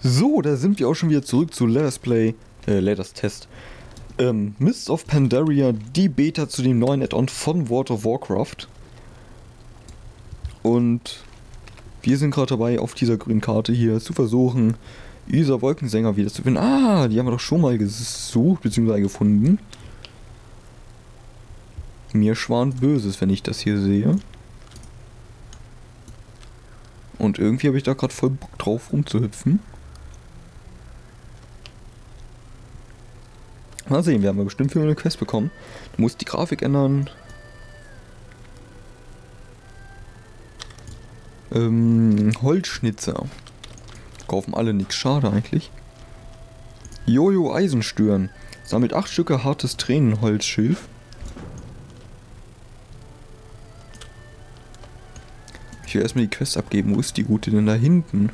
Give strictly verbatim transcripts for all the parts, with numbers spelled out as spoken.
So, da sind wir auch schon wieder zurück zu Let Us Play, äh, Let Us Test. Ähm, Mists of Pandaria, die Beta zu dem neuen Add-on von World of Warcraft. Und wir sind gerade dabei, auf dieser grünen Karte hier zu versuchen, dieser Wolkensänger wieder zu finden. Ah, die haben wir doch schon mal gesucht, beziehungsweise gefunden. Mir schwant Böses, wenn ich das hier sehe. Und irgendwie habe ich da gerade voll Bock drauf, rumzuhüpfen. Mal sehen, wir haben ja bestimmt für eine Quest bekommen. Du musst die Grafik ändern. Ähm, Holzschnitzer. Kaufen alle nichts, schade eigentlich. Jojo Eisenstören. Sammelt acht Stücke hartes Tränenholzschilf. Ich will erstmal die Quest abgeben. Wo ist die gute denn da hinten?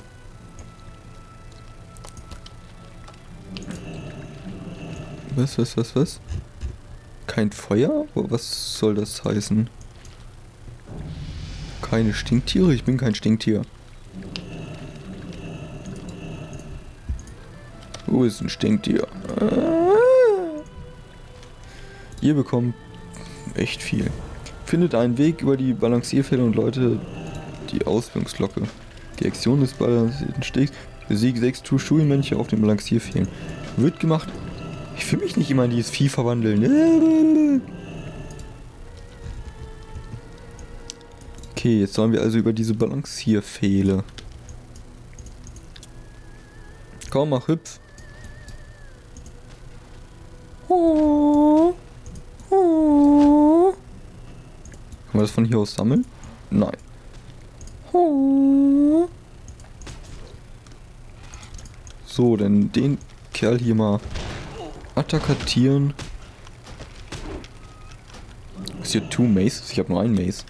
Was, was, was, was? Kein Feuer? Was soll das heißen? Keine Stinktiere? Ich bin kein Stinktier. Wo ist ein Stinktier? Ihr bekommt echt viel. Findet einen Weg über die Balancierfälle und Leute die Ausbildungsglocke. Die Aktion des balancierten Stegs. Besiege sechs True-Schulmönche auf den Balancierfehlen. Wird gemacht. Ich will mich nicht immer in dieses Vieh verwandeln. Okay, jetzt sollen wir also über diese Balancierpfähle. Komm, mach hüpf. Oh, oh. Kann man das von hier aus sammeln? Nein. Oh. So, dann den Kerl hier mal attackieren. Ist hier two Maces? Ich habe nur einen Mace.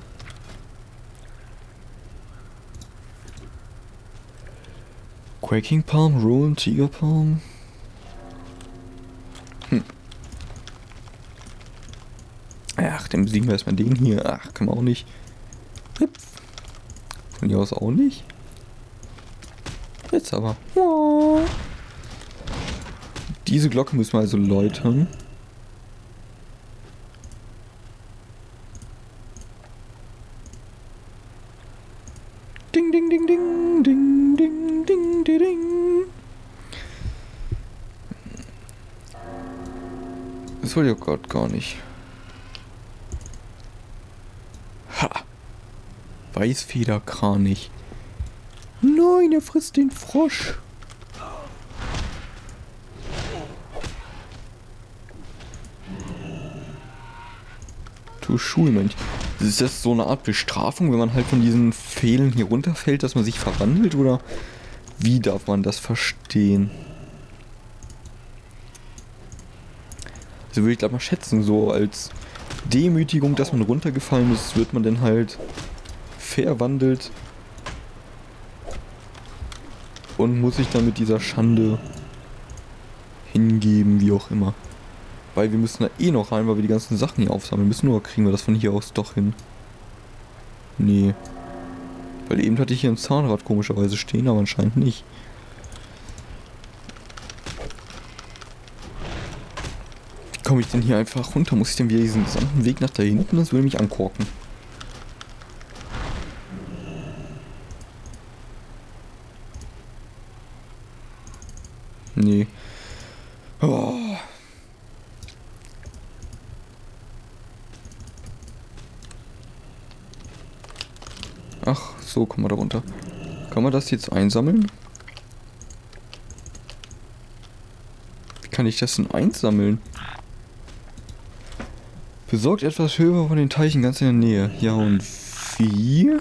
Quaking Palm, Rollen, Tiger Palm. Hm. Ach, dann besiegen wir erstmal den hier. Ach, kann man auch nicht. Hüpf. Von hier aus auch nicht. Jetzt aber. Oh. Diese Glocke müssen wir also läutern. Ding, ding, ding, ding, ding, ding, ding, ding, ding. Das wollte ich auch gerade gar nicht. Ha! Weißfederkranich. Nein, er frisst den Frosch. Du Schulmensch. Ist das so eine Art Bestrafung, wenn man halt von diesen Pfählen hier runterfällt, dass man sich verwandelt? Oder wie darf man das verstehen? Also würde ich glaube mal schätzen, so als Demütigung, dass man runtergefallen ist, wird man dann halt verwandelt und muss sich dann mit dieser Schande hingeben, wie auch immer. Weil wir müssen da eh noch rein, weil wir die ganzen Sachen hier aufsammeln müssen. Nur kriegen wir das von hier aus doch hin. Nee. Weil eben hatte ich hier ein Zahnrad komischerweise stehen, aber anscheinend nicht. Wie komme ich denn hier einfach runter? Muss ich denn wieder diesen gesamten Weg nach da hinten? Das will mich ankorken. Nee. Oh. Ach, so kommen wir da runter. Kann man das jetzt einsammeln? Wie kann ich das denn einsammeln? Besorgt etwas höher von den Teichen ganz in der Nähe. Ja, und wie?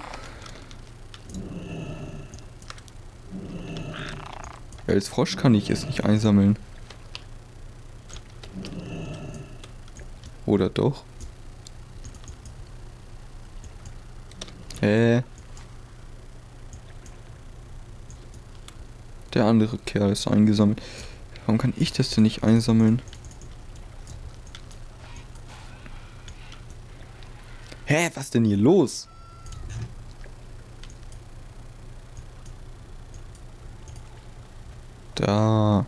Ja, als Frosch kann ich es nicht einsammeln. Oder doch? Hä? Der andere Kerl ist eingesammelt. Warum kann ich das denn nicht einsammeln? Hä, was denn hier los? Da.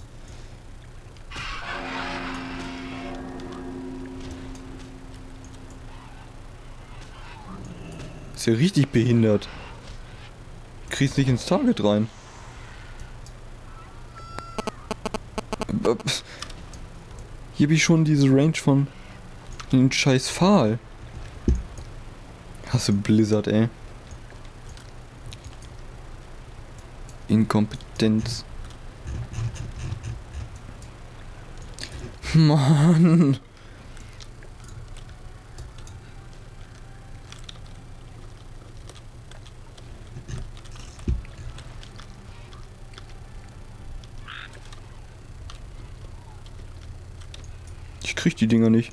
Ist ja richtig behindert. Kriegst nicht ins Target rein. Hier habe ich schon diese Range von den scheiß Pfahl. Hasse Blizzard, ey. Inkompetenz. Mann. Ich krieg die Dinger nicht.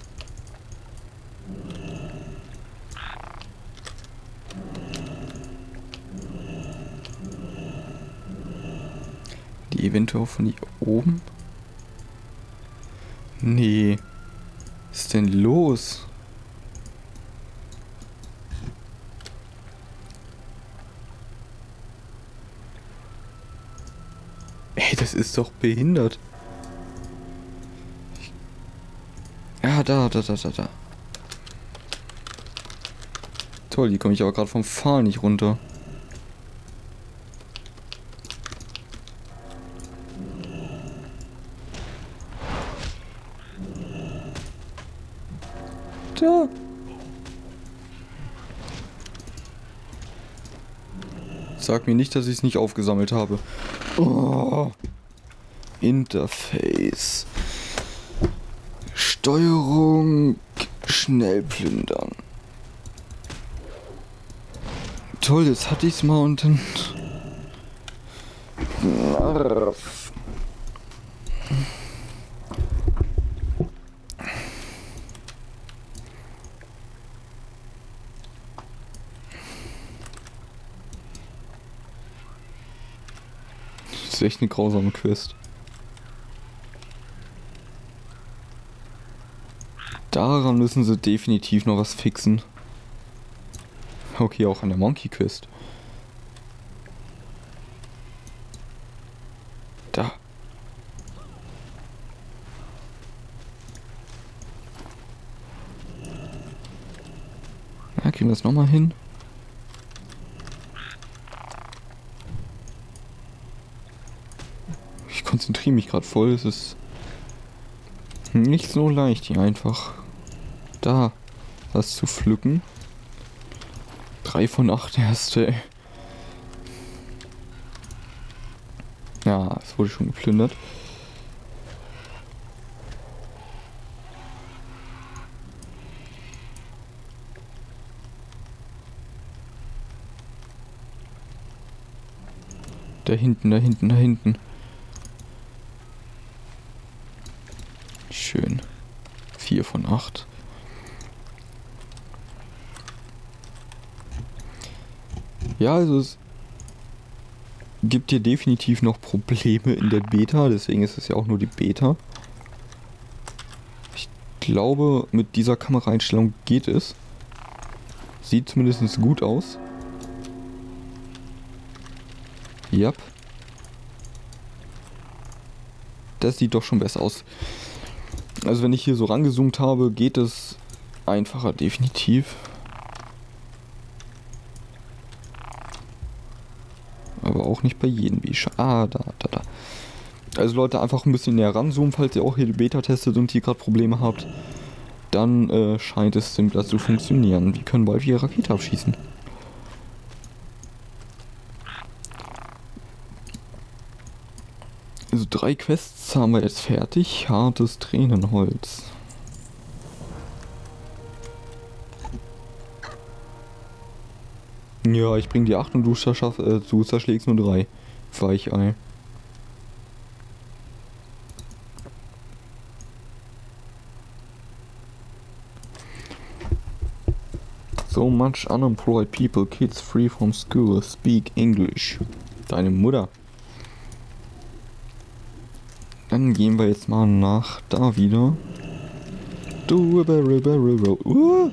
Die eventuell von hier oben? Nee. Was ist denn los? Ey, das ist doch behindert. Ja, da, da, da, da, da. Toll, die komme ich aber gerade vom Pfahl nicht runter. Da. Sag mir nicht, dass ich es nicht aufgesammelt habe. Oh. Interface. Steuerung. Schnell plündern. Toll, jetzt hatte ich es mal und dann... Narf. Das ist echt eine grausame Quest. Daran müssen sie definitiv noch was fixen. Okay, auch an der Monkey Quest. Da. Ja, kriegen wir das nochmal hin? Ich konzentriere mich gerade voll. Es ist nicht so leicht, hier einfach da was zu pflücken. Drei von acht erste, ey. Ja, es wurde schon geplündert. Da hinten, da hinten, da hinten. Schön. Vier von acht. Ja, also es gibt hier definitiv noch Probleme in der Beta, deswegen ist es ja auch nur die Beta. Ich glaube, mit dieser Kameraeinstellung geht es. Sieht zumindest gut aus. Yep. Das sieht doch schon besser aus. Also wenn ich hier so rangezoomt habe, geht es einfacher, definitiv. Aber auch nicht bei jedem, wie ich... Ah, da, da, da. Also Leute, einfach ein bisschen näher ranzoomen, falls ihr auch hier die Beta testet und hier gerade Probleme habt. Dann äh, scheint es simpler zu funktionieren. Wir können bald wieder Rakete abschießen. Also drei Quests haben wir jetzt fertig. Hartes Tränenholz. Ja, ich bring die acht und du, zerschaff, äh, du zerschlägst nur drei. Weichei. So much unemployed people, kids free from school, speak English. Deine Mutter. Dann gehen wir jetzt mal nach da wieder. Du, uh.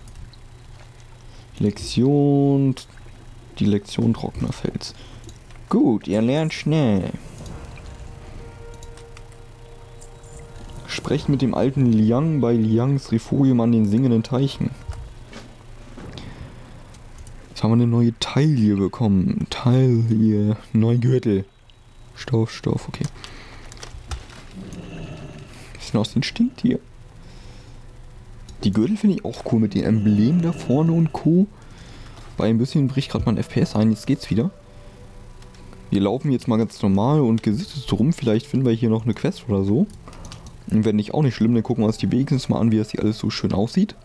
Lektion. Die Lektion Trockener Fels. Gut, ihr lernt schnell. Sprecht mit dem alten Liang bei Liangs Refugium an den singenden Teichen. Jetzt haben wir eine neue Taille bekommen. Taille. Neuen Gürtel. Stoff, Stoff, okay. Was ist denn aus dem stinkt hier? Die Gürtel finde ich auch cool mit den Emblemen da vorne und Co. Bei ein bisschen bricht gerade mein F P S ein. Jetzt geht's wieder. Wir laufen jetzt mal ganz normal und gesittet rum. Vielleicht finden wir hier noch eine Quest oder so. Und wenn nicht, auch nicht schlimm, dann gucken wir uns die wenigstens mal an, wie das hier alles so schön aussieht.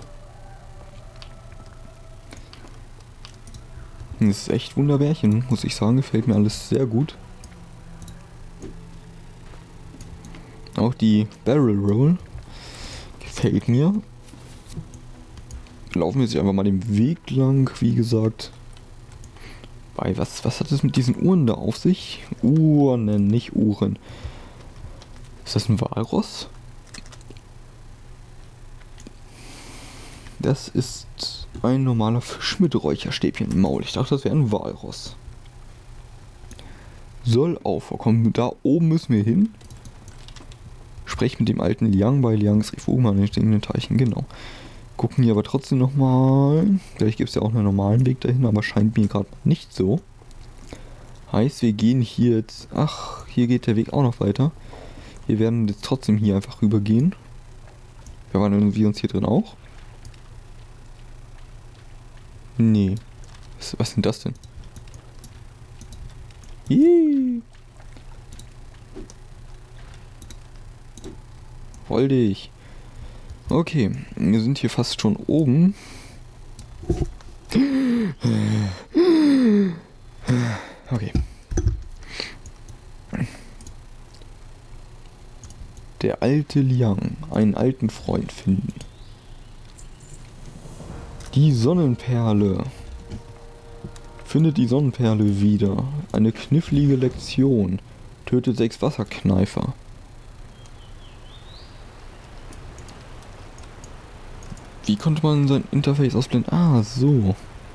Das ist echt Wunderbärchen, muss ich sagen. Gefällt mir alles sehr gut. Auch die Barrel Roll gefällt mir. Laufen wir jetzt einfach mal den Weg lang, wie gesagt. Bei was, was hat es mit diesen Uhren da auf sich? Uhren, nicht Uhren. Ist das ein Walross? Das ist ein normaler Fisch mit Räucherstäbchen im Maul. Ich dachte, das wäre ein Walross. Soll auch vorkommen. Da oben müssen wir hin. Sprech mit dem alten Liang bei Liangs Refugium an den stehenden Teichen. Genau. Gucken hier aber trotzdem nochmal. Vielleicht gibt es ja auch einen normalen Weg dahin, aber scheint mir gerade nicht so. Heißt, wir gehen hier jetzt... Ach, hier geht der Weg auch noch weiter. Wir werden jetzt trotzdem hier einfach rübergehen. Verwandeln wir uns hier drin auch? Nee. Was, was sind das denn? Hiii. Roll dich. Okay, wir sind hier fast schon oben. Okay. Der alte Liang, einen alten Freund finden. Die Sonnenperle. Findet die Sonnenperle wieder. Eine knifflige Lektion. Tötet sechs Wasserkneifer. Wie konnte man sein Interface ausblenden? Ah, so.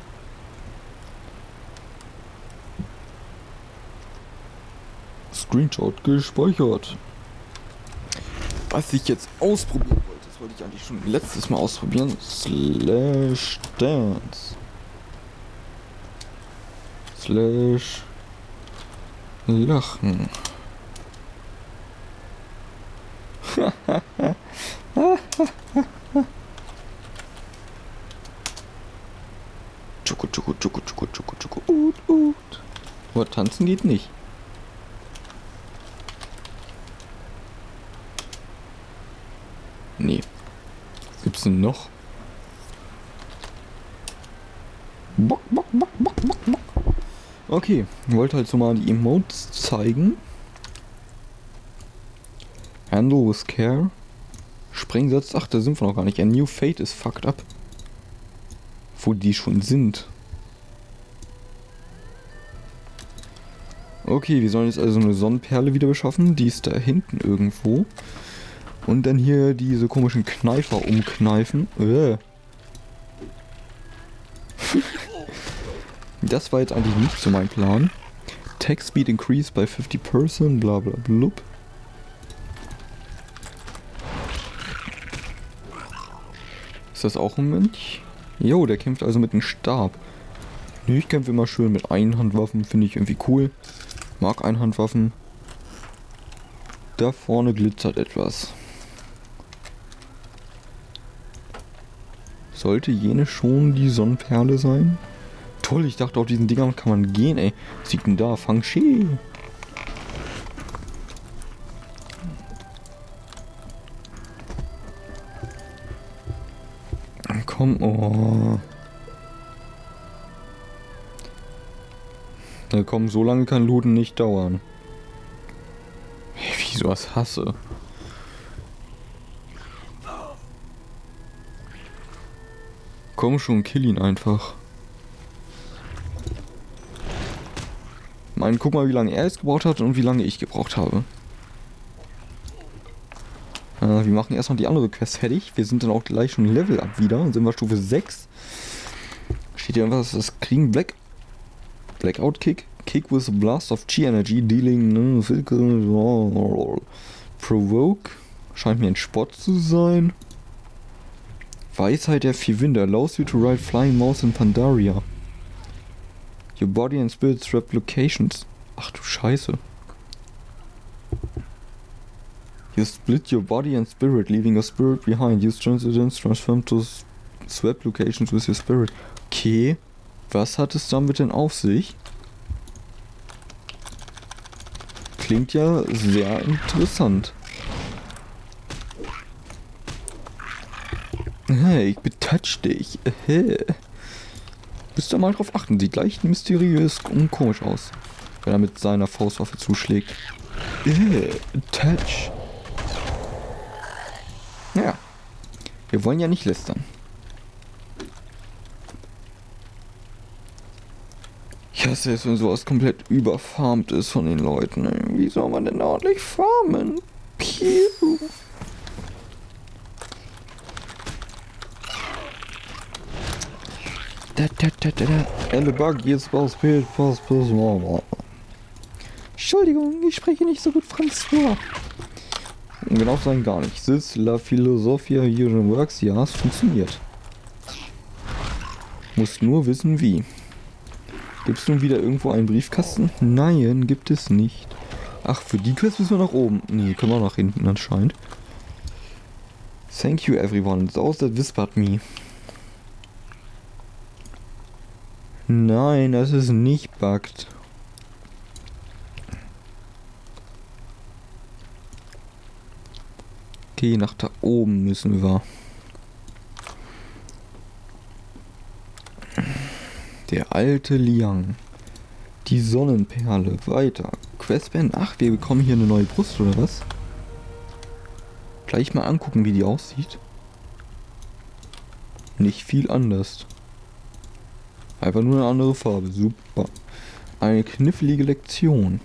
Screenshot gespeichert. Was ich jetzt ausprobieren wollte, das wollte ich eigentlich schon letztes Mal ausprobieren. Slash Dance. Slash Lachen. Tschuku, tschuku, tschuku, tschuku, tschuku, tschuku, ut, ut. Aber tanzen geht nicht. Nee. Was gibt's denn noch? Bock, bock, bock, bock, bock, bock. Okay, ich wollte halt so mal die Emotes zeigen. Handle with care. Sprengsatz, ach, da sind wir noch gar nicht. A new fate is fucked up. Wo die schon sind. Okay, wir sollen jetzt also eine Sonnenperle wieder beschaffen. Die ist da hinten irgendwo. Und dann hier diese komischen Kneifer umkneifen. Äh. Das war jetzt eigentlich nicht so mein Plan. Text Speed increased by fifty percent, bla bla blub. Ist das auch ein Mönch? Jo, der kämpft also mit einem Stab. Nee, ich kämpfe immer schön mit Einhandwaffen, finde ich irgendwie cool. Mag Einhandwaffen. Da vorne glitzert etwas. Sollte jene schon die Sonnenperle sein? Toll, ich dachte, auf diesen Dingern kann man gehen, ey. Was liegt denn da? Fang Shi. Komm, oh. Na komm, so lange kann Looten nicht dauern. Hey, wie ich sowas hasse. Komm schon, kill ihn einfach. Mann, guck mal, wie lange er es gebraucht hat und wie lange ich gebraucht habe. Äh, wir machen erstmal die andere Quest fertig. Wir sind dann auch gleich schon Level up wieder. Und sind wir Stufe sechs. Steht hier irgendwas, das kriegen Black... Blackout Kick? Kick with a blast of Chi Energy, dealing ne, physical provoke. Scheint mir ein Spot zu sein. Weisheit der vier Winde allows you to ride Flying Mouse in Pandaria. Your body and spirit swap locations. Ach du Scheiße. You split your body and spirit, leaving your spirit behind. Use transcendence, transform to swap locations with your spirit. Okay, was hat es damit denn auf sich? Klingt ja sehr interessant. Hey, ich betouch dich. Müsst ihr mal drauf achten, sieht leicht mysteriös und komisch aus, wenn er mit seiner Faustwaffe zuschlägt. Äh, touch. Ja, wir wollen ja nicht lästern. Ich hasse es, wenn sowas komplett überfarmt ist von den Leuten. Wie soll man denn ordentlich farmen? Piu. Da, da, da, da, da. Elle Bug, jetzt was Bild, was, was, Entschuldigung, ich spreche nicht so gut Französisch. Um genau zu sein, gar nicht. This la Philosophia here works. Ja, es funktioniert. Muss nur wissen, wie. Gibt es nun wieder irgendwo einen Briefkasten? Nein, gibt es nicht. Ach, für die Quest müssen wir nach oben. Nee, können wir nach hinten anscheinend. Thank you everyone. Those that whispered me. Nein, das ist nicht bugged. Okay, nach da oben müssen wir. Der alte Liang. Die Sonnenperle. Weiter. Questband. Ach, wir bekommen hier eine neue Brust, oder was? Gleich mal angucken, wie die aussieht. Nicht viel anders. Einfach nur eine andere Farbe. Super. Eine knifflige Lektion.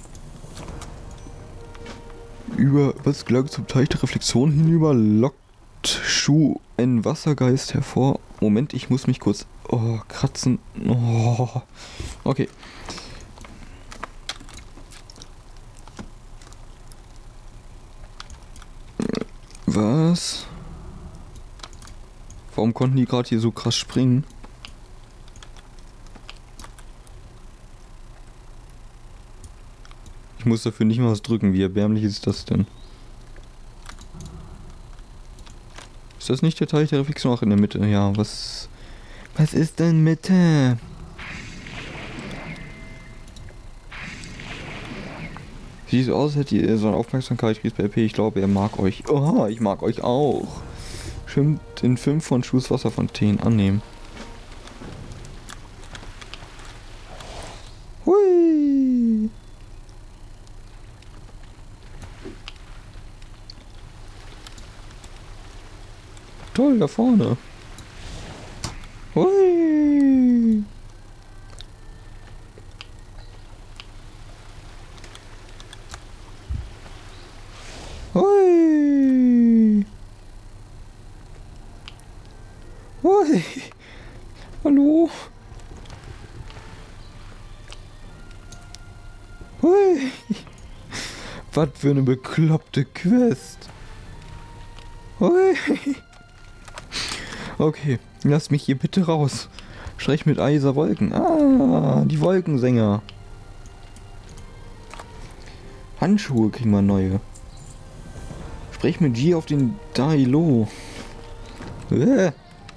Über was gelangt zum Teich der Reflexion hinüber, lockt Shu einen Wassergeist hervor. Moment, ich muss mich kurz oh, kratzen. Oh. Okay. Was? Warum konnten die gerade hier so krass springen? Ich muss dafür nicht mal was drücken. Wie erbärmlich ist das denn? Ist das nicht der Teich der Reflexion? Auch in der Mitte? Ja, was... Was ist denn Mitte? Sieht so aus, hätte ihr so eine Aufmerksamkeit bei P. Ich glaube, er mag euch. Oh, ich mag euch auch. Schwimmt in fünf von Schuhs Wasserfontänen annehmen. Hui! Toll, da vorne. Hui! Hui! Hui! Hallo? Hui! Was für eine bekloppte Quest! Hui! Okay, lass mich hier bitte raus. Sprech mit Eiser Wolken. Ah, die Wolkensänger. Handschuhe kriegen wir neue. Sprech mit G auf den Dailo. Äh.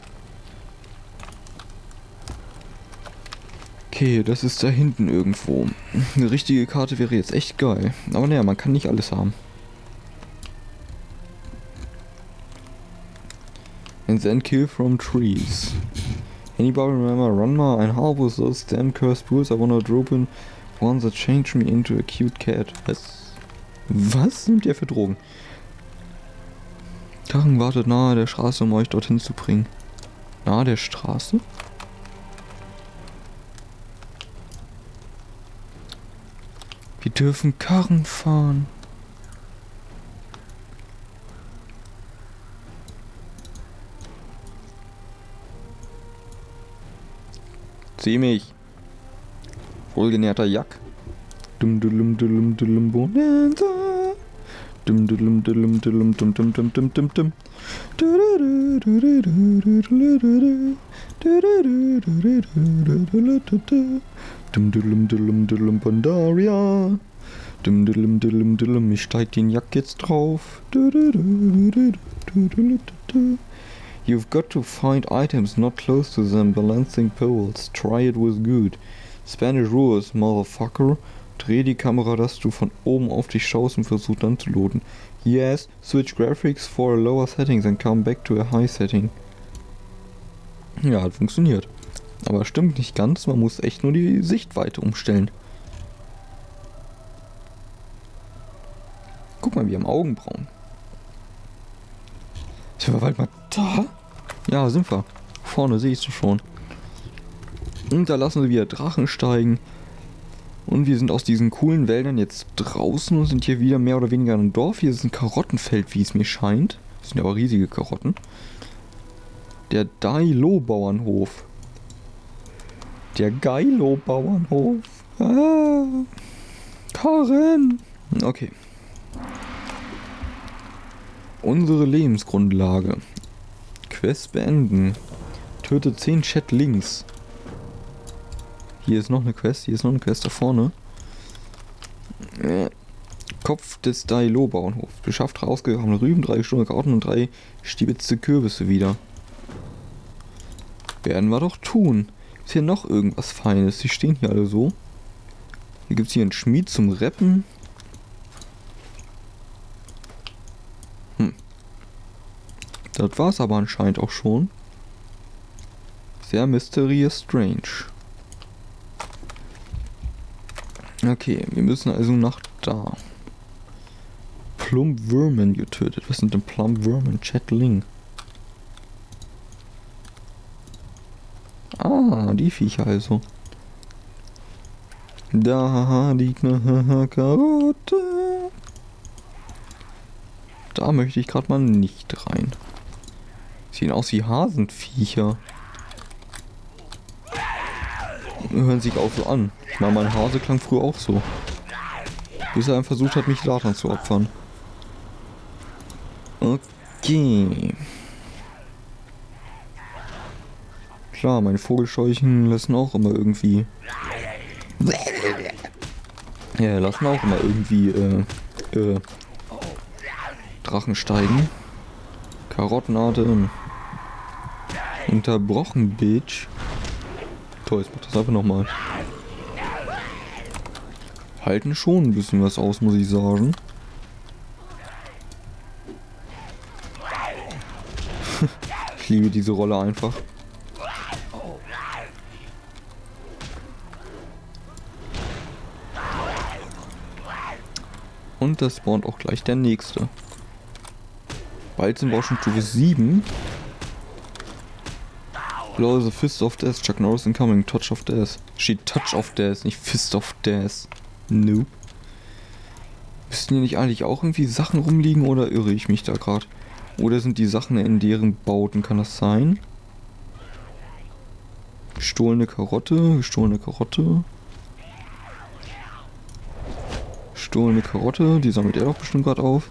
Okay, das ist da hinten irgendwo. Eine richtige Karte wäre jetzt echt geil. Aber naja, man kann nicht alles haben. And then kill from trees. Anybody remember Ranma? Ein Halb with those damn cursed rules. I wanna drop in one that changed me into a cute cat. Was? Was nimmt ihr für Drogen? Karren wartet nahe der Straße, um euch dorthin zu bringen. Nahe der Straße? Wir dürfen Karren fahren. Sieh mich. Wohlgenährter Jack. Dum dum dum dum Bonanza. Dum dum dum dum dum dum dum dum dum dum. Dum dum dum dum Pandaria. Dum dum dum dum. Ich steig den Jack jetzt drauf. You've got to find items not close to them balancing poles. Try it with good. Spanish rules, motherfucker. Dreh die Kamera, dass du von oben auf dich schaust und versuch dann zu loaden. Yes, switch graphics for a lower settings and come back to a high setting. Ja, hat funktioniert. Aber stimmt nicht ganz, man muss echt nur die Sichtweite umstellen. Guck mal, wir haben Augenbrauen. Sind wir bald mal da? Ja, sind wir. Vorne sehe ich es schon. Und da lassen wir wieder Drachen steigen. Und wir sind aus diesen coolen Wäldern jetzt draußen und sind hier wieder mehr oder weniger ein Dorf. Hier ist ein Karottenfeld, wie es mir scheint. Das sind aber riesige Karotten. Der Dailo-Bauernhof. Der Geilo-Bauernhof. Ah, Karen. Okay. Unsere Lebensgrundlage. Quest beenden. Töte zehn Chat-Links. Hier ist noch eine Quest, hier ist noch eine Quest da vorne. Äh, Kopf des Dailo-Bauernhofs. Beschafft rausgekommene Rüben, drei gestohlene Karotten und drei stibitzte Kürbisse wieder. Werden wir doch tun. Ist hier noch irgendwas Feines? Die stehen hier alle so. Hier gibt es hier einen Schmied zum Reppen. Hm. Das war es aber anscheinend auch schon. Sehr mysterious strange. Okay, wir müssen also nach da. Plumpwürmen getötet. Was sind denn Plumpwürmen? Chatling. Ah, die Viecher also. Da liegt eine Karotte. Da möchte ich gerade mal nicht rein. Sehen aus wie Hasenviecher. Hören sich auch so an. Ich meine, mein Hase klang früher auch so. Bis er versucht hat, mich Satan zu opfern. Okay. Klar, meine Vogelscheuchen lassen auch immer irgendwie... Ja, lassen auch immer irgendwie, äh, äh, Drachen steigen. Karottenarten. Unterbrochen, Bitch. Toll, ich mach das einfach nochmal. Halten schon ein bisschen was aus, muss ich sagen. Ich liebe diese Rolle einfach. Und das spawnt auch gleich der nächste. Bald sind wir auch schon Stufe sieben. Blow the Fist of Death, Chuck Norris incoming, Touch of Death. Steht Touch of Death, nicht Fist of Death. Nope. Müssten hier nicht eigentlich auch irgendwie Sachen rumliegen oder irre ich mich da gerade? Oder sind die Sachen in deren Bauten, kann das sein? Gestohlene Karotte, gestohlene Karotte. Gestohlene Karotte, die sammelt er doch bestimmt gerade auf.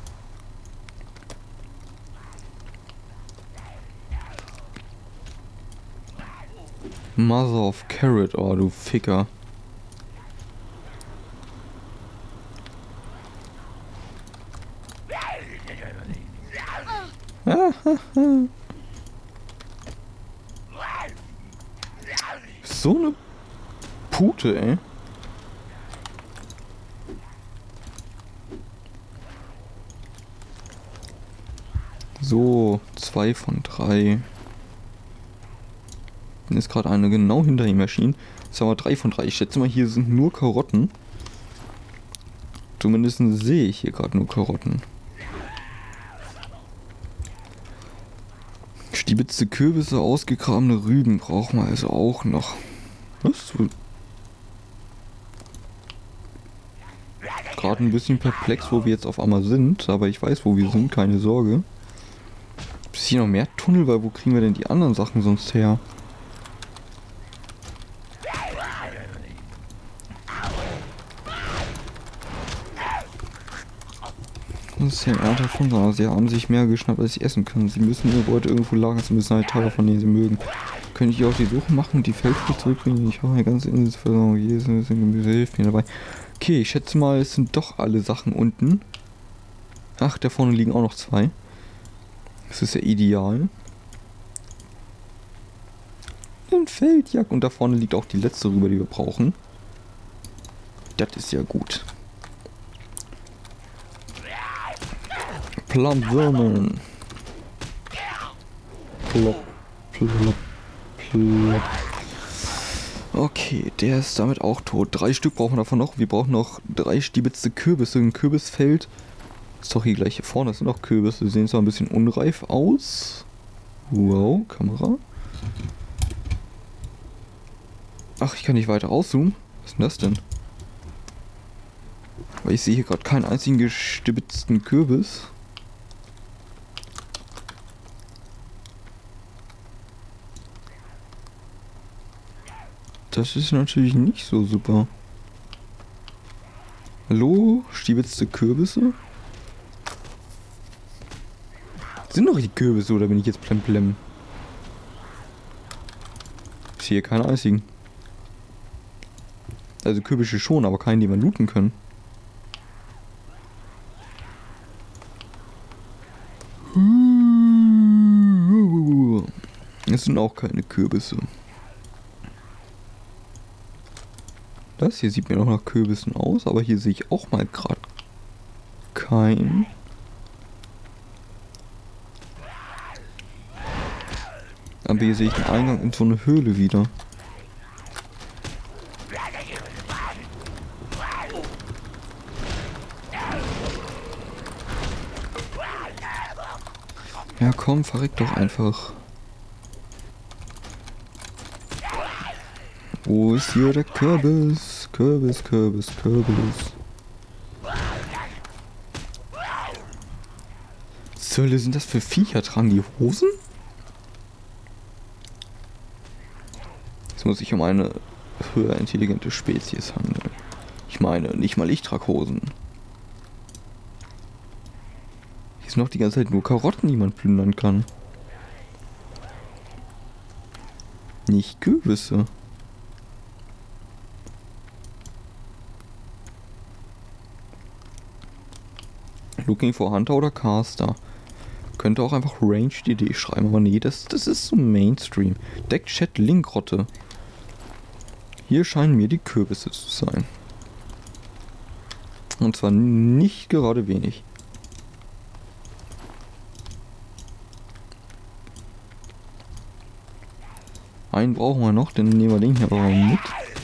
Mother of Carrot, oh du Ficker. So eine Pute, ey. So, zwei von drei. Dann ist gerade eine genau hinter ihm erschienen. Jetzt haben wir drei von drei. Ich schätze mal, hier sind nur Karotten. Zumindest sehe ich hier gerade nur Karotten. Stibitzte Kürbisse, ausgegrabene Rüben brauchen wir also auch noch. Was? Gerade ein bisschen perplex, wo wir jetzt auf einmal sind, aber ich weiß, wo wir sind, keine Sorge. Ist hier noch mehr Tunnel, weil wo kriegen wir denn die anderen Sachen sonst her? Das ist ja ein Ernte von so. Sie haben sich mehr geschnappt, als sie essen können. Sie müssen ihre Beute irgendwo lagern, sie müssen halt Teile von denen sie mögen. Könnte ich auch die Suche machen und die Feldfrucht zurückbringen? Ich habe eine ganze Inselversorgung. Jedes bisschen Gemüse hilft mir dabei. Okay, ich schätze mal, es sind doch alle Sachen unten. Ach, da vorne liegen auch noch zwei. Das ist ja ideal. Ein Feldjagd. Und da vorne liegt auch die letzte rüber, die wir brauchen. Das ist ja gut. Plumpwürmen. Plop, plop, plop. Okay, der ist damit auch tot. Drei Stück brauchen wir davon noch. Wir brauchen noch drei stiebitzte Kürbisse. Ein Kürbisfeld. Ist doch hier gleich hier vorne. Das sind auch Kürbisse. Die sehen zwar ein bisschen unreif aus. Wow, Kamera. Ach, ich kann nicht weiter rauszoomen. Was ist denn das denn? Weil ich sehe hier gerade keinen einzigen gestibitzten Kürbis. Das ist natürlich nicht so super. Hallo? Stiebitzte Kürbisse? Sind doch die Kürbisse oder bin ich jetzt plemplem? Ich sehe keine einzigen. Also Kürbisse schon, aber keinen, die man looten können. Es sind auch keine Kürbisse. Das hier sieht mir noch nach Kürbissen aus, aber hier sehe ich auch mal gerade keinen. Aber hier sehe ich den Eingang in so eine Höhle wieder. Ja komm, verreck doch einfach. Wo ist hier der Kürbis? Kürbis, Kürbis, Kürbis. Zölle, sind das für Viecher? Tragen die Hosen? Es muss sich um eine höher intelligente Spezies handeln. Ich meine, nicht mal ich trage Hosen. Hier sind noch die ganze Zeit nur Karotten, die man plündern kann. Nicht Kürbisse. Looking for Hunter oder Caster. Könnte auch einfach Ranged D D schreiben, aber nee, das, das ist so Mainstream. Deckchat Linkrotte. Hier scheinen mir die Kürbisse zu sein. Und zwar nicht gerade wenig. Einen brauchen wir noch, dann nehmen wir den hier aber mal mit.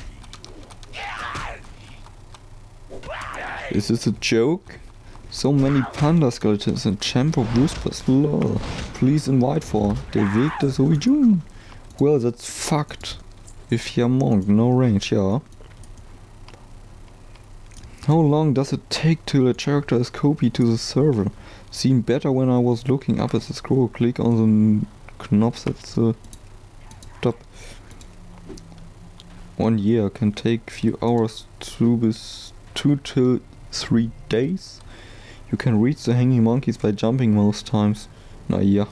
Is this a joke? So many panda skeletons and champ of whispers. Lol. Please invite for. Der Weg des Ouijun. Well, that's fucked. If you're monk, no range, yeah. How long does it take till a character is copied to the server? Seemed better when I was looking up at the scroll. Click on the knobs at the top. One year can take few hours to bis two till three days. You can reach the hanging monkeys by jumping most times. Naja.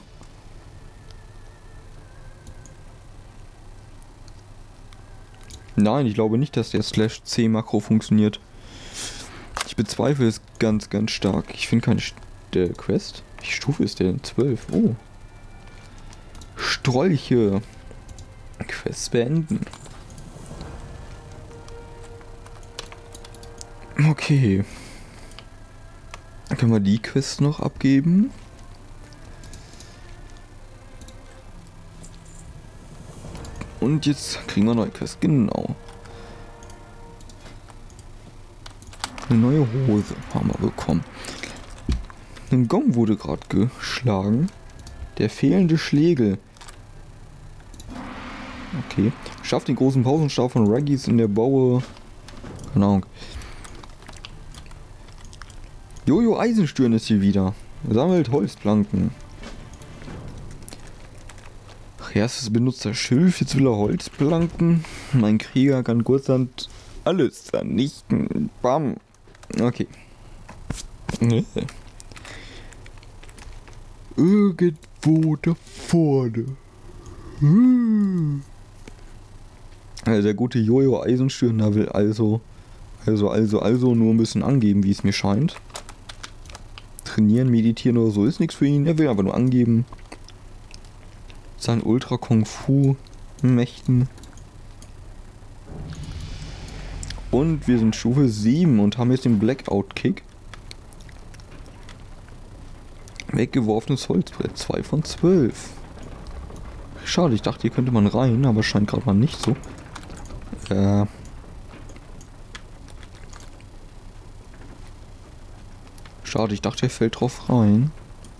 Nein, ich glaube nicht, dass der Slash C Makro funktioniert. Ich bezweifle es ganz, ganz stark. Ich finde keine St der Quest. Welche Stufe ist der denn? zwölf. Oh. Strolche. Quest beenden. Okay. Können wir die Quest noch abgeben? Und jetzt kriegen wir eine neue Quest. Genau. Eine neue Hose haben wir bekommen. Ein Gong wurde gerade geschlagen. Der fehlende Schlegel. Okay. Schafft den großen Pausenstab von Raggies in der Baue. Keine Ahnung. Jojo Eisenstirn ist hier wieder. Sammelt Holzplanken. Ach, erstes benutzt er Schilf, jetzt will er Holzplanken. Mein Krieger kann kurzhand alles vernichten. Bam. Okay. Irgendwo da vorne. Hm. Also der gute Jojo Eisenstirner will also, also, also, also nur ein bisschen angeben, wie es mir scheint. Trainieren, meditieren oder so ist nichts für ihn. Er will aber nur angeben. Sein Ultra Kung Fu Mächten. Und wir sind Stufe sieben und haben jetzt den Blackout Kick. Weggeworfenes Holzbrett, zwei von zwölf. Schade, ich dachte, hier könnte man rein, aber scheint gerade mal nicht so. Äh. Schade, ich dachte, er fällt drauf rein.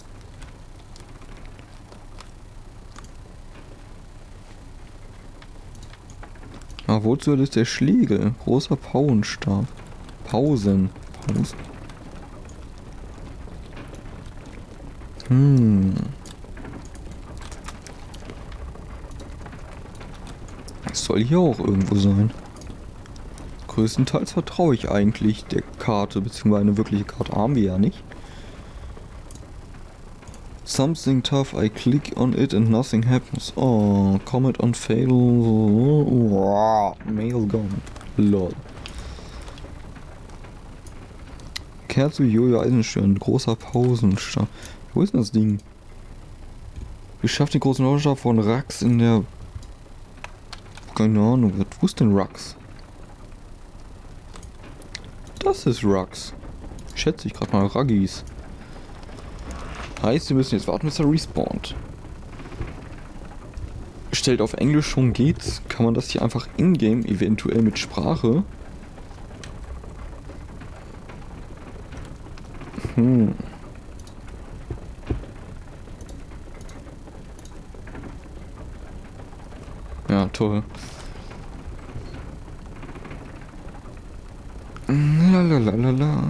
Ah, wozu ist der Schlegel? Großer Pauenstab. Pausen. Pausen. Hm. Das soll hier auch irgendwo sein. Größtenteils vertraue ich eigentlich der Karte, beziehungsweise eine wirkliche Karte haben wir ja nicht. Something tough, I click on it and nothing happens. Oh, comment on fail. Oh, mail gone. Lol. Kehr zu Jojo Eisenstirn, großer Pausenstab. Wo ist denn das Ding? Beschafft den großen Pausenstab von Rax in der... Keine Ahnung, wo ist denn Rax? Das ist Rax. Schätze ich gerade mal, Raggis. Heißt, wir müssen jetzt warten, bis er respawnt. Stellt auf Englisch schon geht's. Kann man das hier einfach in-game eventuell mit Sprache? Hm. Ja, toll. Lalalala.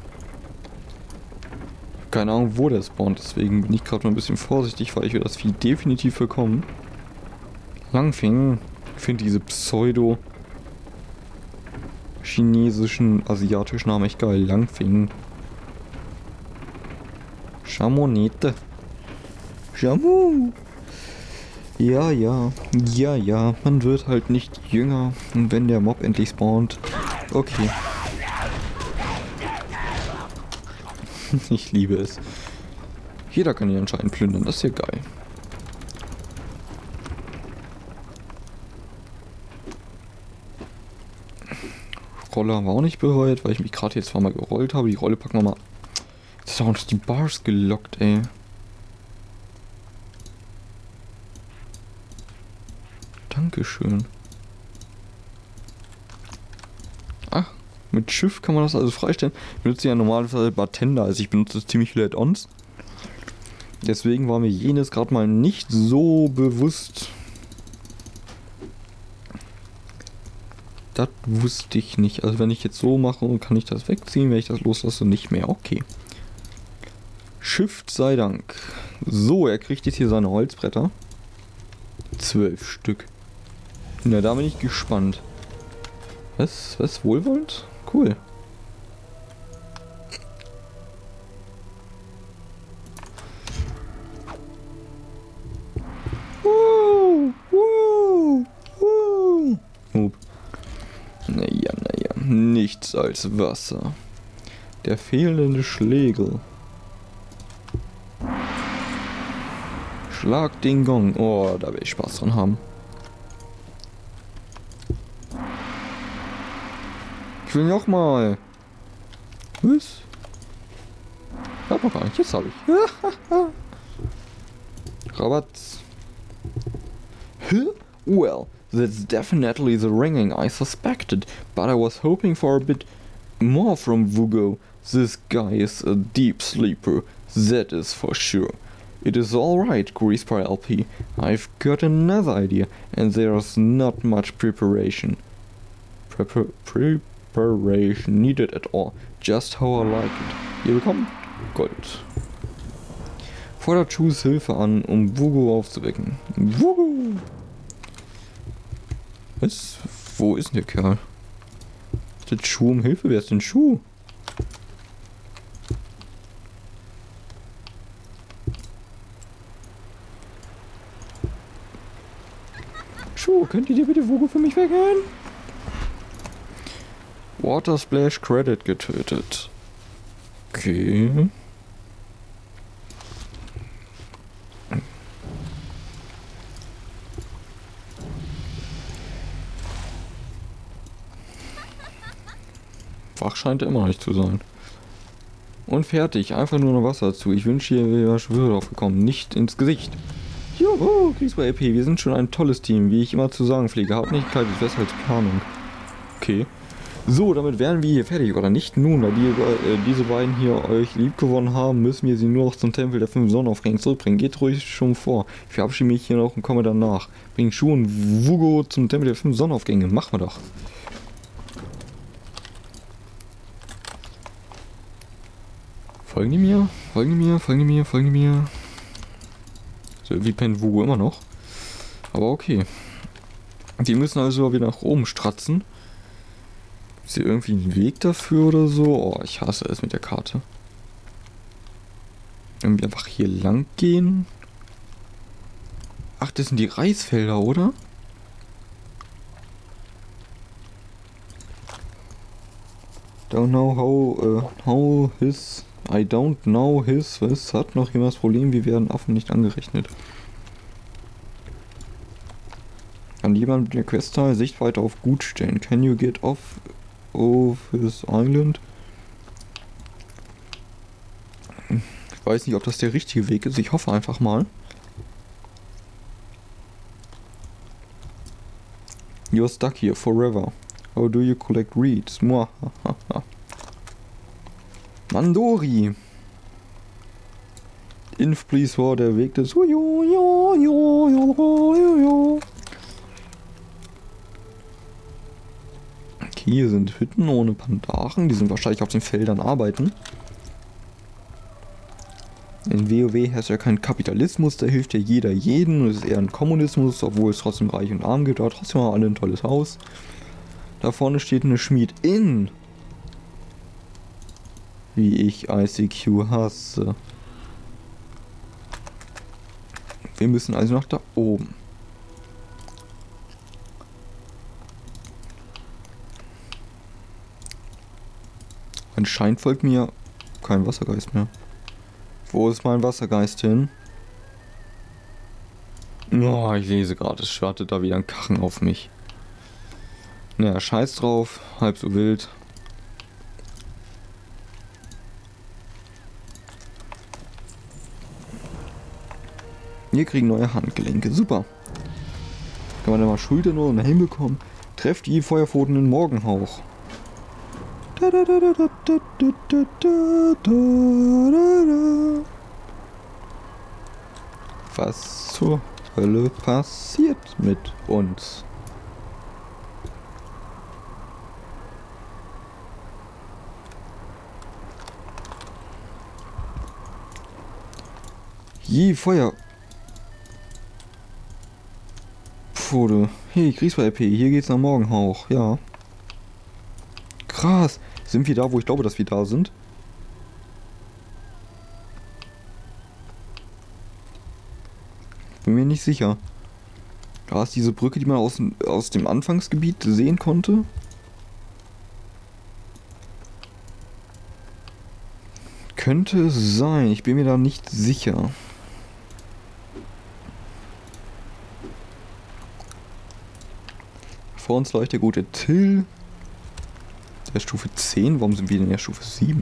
Keine Ahnung, wo der spawnt, deswegen bin ich gerade mal ein bisschen vorsichtig, weil ich will das Vieh definitiv bekommen. Langfing. Ich finde diese pseudo chinesischen, asiatischen Namen echt geil. Langfing. Chamonete. Chamu. Ja, ja. Ja, ja. Man wird halt nicht jünger. Und wenn der Mob endlich spawnt. Okay. Ich liebe es. Jeder kann hier anscheinend plündern. Das ist ja geil. Rolle haben wir auch nicht bereit, weil ich mich gerade jetzt zweimal gerollt habe. Die Rolle packen wir mal. Jetzt ist auch noch die Bars gelockt, ey. Dankeschön. Ach, mit Schiff kann man das also freistellen. Ich benutze ja normalerweise Bartender, also ich benutze ziemlich viele Add-ons. Deswegen war mir jenes gerade mal nicht so bewusst. Das wusste ich nicht. Also wenn ich jetzt so mache, kann ich das wegziehen. Wenn ich das loslasse, nicht mehr. Okay. Shift sei Dank. So, er kriegt jetzt hier seine Holzbretter. Zwölf Stück. Na, da bin ich gespannt. Was? Was? Wohlwollend? Cool. Woo, woo, woo. Up. Naja, naja. Nichts als Wasser. Der fehlende Schlegel. Schlag den Gong. Oh, da will ich Spaß dran haben. Ich will noch mal. Was? Hab noch gar nicht. Jetzt habe ich. Rabatt. Huh? Well, that's definitely the ringing I suspected, but I was hoping for a bit more from Vugo. This guy is a deep sleeper, that is for sure. It is alright, Greasepie L P. I've got another idea, and there's not much preparation. Prepar preparation needed at all. Just how I like it. Ihr bekommt Gold. Fordert Chus Hilfe an, um Vugo aufzuwecken. Vugo! Was? Wo ist denn der Kerl? Ist der Chu um Hilfe? Wer ist denn Chu? Hallo, könnt ihr dir bitte Vugo für mich weggehen? Water Splash Credit getötet. Okay. Wach scheint er immer noch nicht zu sein. Und fertig, einfach nur noch Wasser dazu. Ich wünsche ihr, wäre Schwöre drauf gekommen, nicht ins Gesicht. Juhu, Kriegsbar E P, wir sind schon ein tolles Team, wie ich immer zu sagen pflege. Haut nicht kalt, ist besser als Planung. Okay. So, damit wären wir hier fertig, oder nicht? Nun, da die, äh, diese beiden hier euch lieb gewonnen haben, müssen wir sie nur noch zum Tempel der fünf Sonnenaufgänge zurückbringen. Geht ruhig schon vor. Ich verabschiede mich hier noch und komme danach. Bring Schuh und Vugo zum Tempel der fünf Sonnenaufgänge. Machen wir doch. Folgen die mir? Folgen die mir? Folgen die mir? Folgen die mir? So, irgendwie pennt Vugo immer noch. Aber okay. Die müssen also wieder nach oben stratzen. Ist hier irgendwie ein Weg dafür oder so? Oh, ich hasse es mit der Karte. Irgendwie einfach hier lang gehen. Ach, das sind die Reisfelder, oder? Don't know how, uh, how his... I don't know his... Was hat noch jemand das Problem? Wir werden Affen nicht angerechnet. Kann jemand der Questteil Sichtweite auf gut stellen? Can you get off of his island? Ich weiß nicht, ob das der richtige Weg ist. Ich hoffe einfach mal. You're stuck here forever. How do you collect reeds? Mandori! Inf, please, war der Weg des... Hier sind Hütten ohne Pandaren, die sind wahrscheinlich auf den Feldern arbeiten. In WoW herrscht ja kein Kapitalismus, da hilft ja jeder jeden. Es ist eher ein Kommunismus, obwohl es trotzdem Reich und Arm gibt, aber trotzdem haben alle ein tolles Haus. Da vorne steht eine Schmiedin. Wie ich I C Q hasse. Wir müssen also nach da oben. Anscheinend folgt mir kein Wassergeist mehr. Wo ist mein Wassergeist hin? Oh, ich lese gerade, es schwartet da wieder ein Kachen auf mich. Naja, scheiß drauf, halb so wild. Wir kriegen neue Handgelenke, super. Kann man da mal Schultern oder einen Helm bekommen? Trefft die Feuerpfoten in Morgenhauch. Was zur Hölle passiert mit uns? Je Feuer. Pfote. Hey, Kriegsbar E P, hier geht's nach Morgenhauch, ja. Krass. Sind wir da, wo ich glaube, dass wir da sind? Bin mir nicht sicher. Da ist diese Brücke, die man aus, aus dem Anfangsgebiet sehen konnte. Könnte es sein. Ich bin mir da nicht sicher. Vor uns läuft der gute Till. Der ist Stufe zehn. Warum sind wir denn ja Stufe sieben?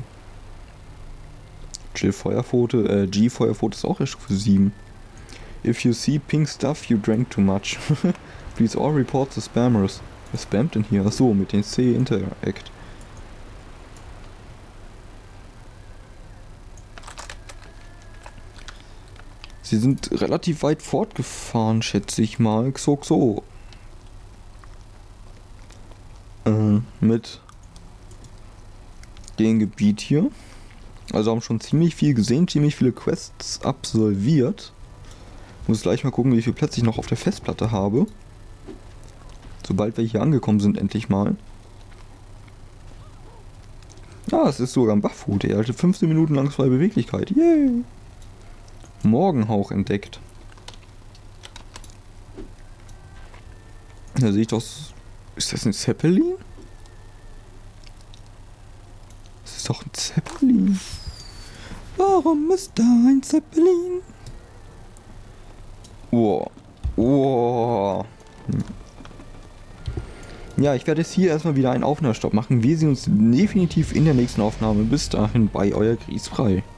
Jill Feuerpfote, äh, G Feuerpfote ist auch ja Stufe sieben. If you see pink stuff, you drank too much. Please all report the spammers. Wer spammt denn hier? Achso, mit den C Interact. Sie sind relativ weit fortgefahren, schätze ich mal. Xoxo. Äh, mit dem Gebiet hier. Also haben schon ziemlich viel gesehen, ziemlich viele Quests absolviert. Muss gleich mal gucken, wie viel Platz ich noch auf der Festplatte habe. Sobald wir hier angekommen sind, endlich mal. Ja, es ist sogar ein Buffhut. Er hatte fünfzehn Minuten lang freie Beweglichkeit. Yay! Morgenhauch entdeckt. Da sehe ich doch... Ist das ein Zeppelin? Das ist doch ein Zeppelin. Warum ist da ein Zeppelin? Oh. Oh. Hm. Ja, ich werde jetzt hier erstmal wieder einen Aufnahmestopp machen. Wir sehen uns definitiv in der nächsten Aufnahme. Bis dahin bei euer Griesfrei.